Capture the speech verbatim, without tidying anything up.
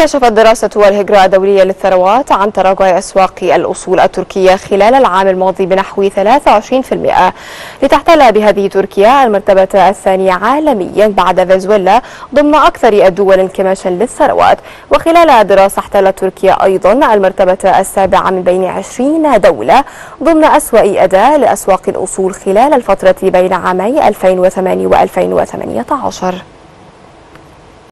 كشفت دراسة الهجرة الدولية للثروات عن تراجع أسواق الأصول التركية خلال العام الماضي بنحو ثلاثة وعشرين بالمئة، لتحتل بهذه تركيا المرتبة الثانية عالميا بعد فنزويلا ضمن أكثر الدول انكماشا للثروات. وخلال الدراسة احتلت تركيا أيضا المرتبة السابعة من بين عشرين دولة ضمن أسوأ أداء لأسواق الأصول خلال الفترة بين عامي ألفين وثمانية وألفين وثمانية عشر.